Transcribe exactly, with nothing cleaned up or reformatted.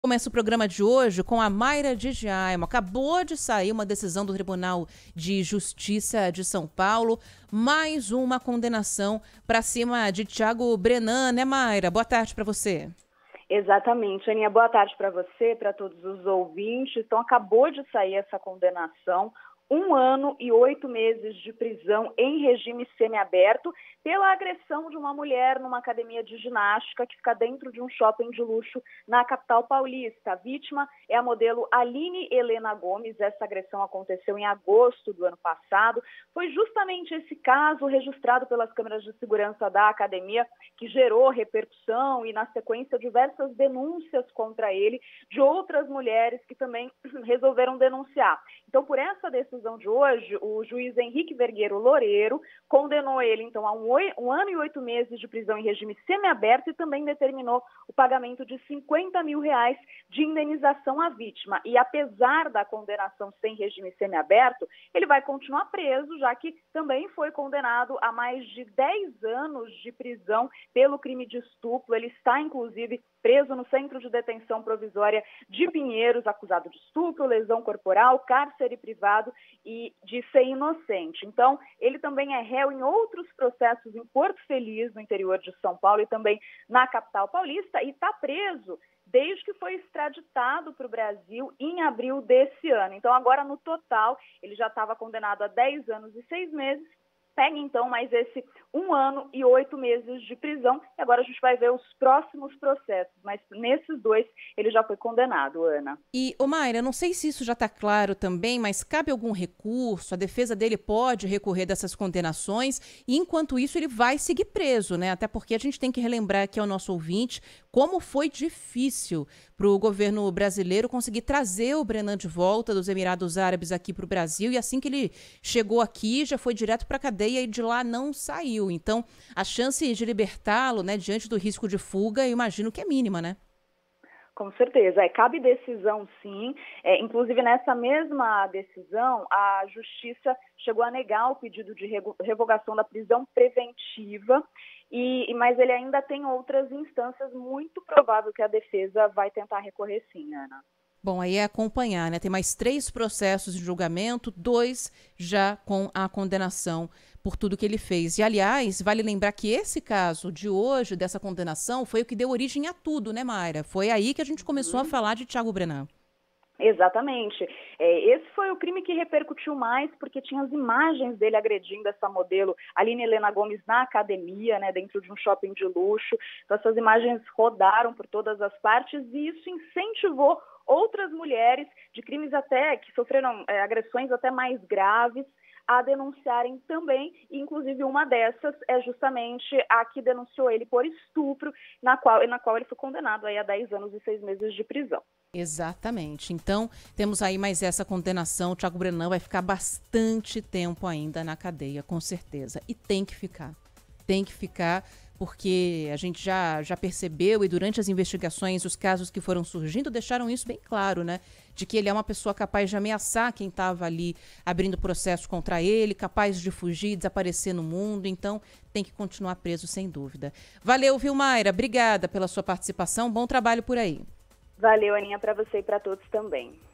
Começa o programa de hoje com a Mayra de Giaimo. Acabou de sair uma decisão do Tribunal de Justiça de São Paulo, mais uma condenação para cima de Thiago Brenan, né, Mayra? Boa tarde para você. Exatamente, Aninha. Boa tarde para você, para todos os ouvintes. Então, acabou de sair essa condenação. Um ano e oito meses de prisão em regime semiaberto pela agressão de uma mulher numa academia de ginástica que fica dentro de um shopping de luxo na capital paulista. A vítima é a modelo Aline Helena Gomes. Essa agressão aconteceu em agosto do ano passado. Foi justamente esse caso registrado pelas câmeras de segurança da academia que gerou repercussão e, na sequência, diversas denúncias contra ele de outras mulheres que também resolveram denunciar. Então, por essa decisão de hoje, o juiz Henrique Vergueiro Loureiro condenou ele, então, a um, um ano e oito meses de prisão em regime semiaberto e também determinou o pagamento de cinquenta mil reais de indenização à vítima. E, apesar da condenação sem regime semiaberto, ele vai continuar preso, já que também foi condenado a mais de dez anos de prisão pelo crime de estupro. Ele está, inclusive, preso no Centro de Detenção Provisória de Pinheiros, acusado de estupro, lesão corporal, cárcere privado e de ser inocente. Então, ele também é réu em outros processos em Porto Feliz, no interior de São Paulo, e também na capital paulista, e está preso desde que foi extraditado para o Brasil em abril desse ano. Então, agora, no total, ele já estava condenado a dez anos e seis meses, pega, então, mais esse um ano e oito meses de prisão. E agora a gente vai ver os próximos processos. Mas nesses dois, ele já foi condenado, Ana. E, ô Mayra, não sei se isso já está claro também, mas cabe algum recurso? A defesa dele pode recorrer dessas condenações e, enquanto isso, ele vai seguir preso, né? Até porque a gente tem que relembrar aqui ao nosso ouvinte como foi difícil para o governo brasileiro conseguir trazer o Brenan de volta dos Emirados Árabes aqui para o Brasil. E assim que ele chegou aqui, já foi direto para a cadeia e de lá não saiu. Então, a chance de libertá-lo, né, diante do risco de fuga, eu imagino que é mínima, né? Com certeza. É, cabe decisão, sim. É, inclusive, nessa mesma decisão, a Justiça chegou a negar o pedido de revogação da prisão preventiva, e, mas ele ainda tem outras instâncias. Muito provável que a defesa vai tentar recorrer, sim, Ana. Bom, aí é acompanhar, né? Tem mais três processos de julgamento, dois já com a condenação por tudo que ele fez. E, aliás, vale lembrar que esse caso de hoje, dessa condenação, foi o que deu origem a tudo, né, Mayra? Foi aí que a gente começou uhum. a falar de Thiago Brenan. Exatamente. É, esse foi o crime que repercutiu mais, porque tinha as imagens dele agredindo essa modelo Aline Helena Gomes na academia, né, dentro de um shopping de luxo. Então, essas imagens rodaram por todas as partes e isso incentivou outras mulheres de crimes até que sofreram é, agressões até mais graves a denunciarem também, e inclusive uma dessas é justamente a que denunciou ele por estupro, na qual, na qual ele foi condenado aí a dez anos e seis meses de prisão. Exatamente. Então, temos aí mais essa condenação. O Thiago Brenan vai ficar bastante tempo ainda na cadeia, com certeza. E tem que ficar. Tem que ficar, porque a gente já, já percebeu, e durante as investigações, os casos que foram surgindo deixaram isso bem claro, né? De que ele é uma pessoa capaz de ameaçar quem estava ali abrindo processo contra ele, capaz de fugir, desaparecer no mundo. Então, tem que continuar preso, sem dúvida. Valeu, viu, Mayra? Obrigada pela sua participação. Bom trabalho por aí. Valeu, Aninha, para você e para todos também.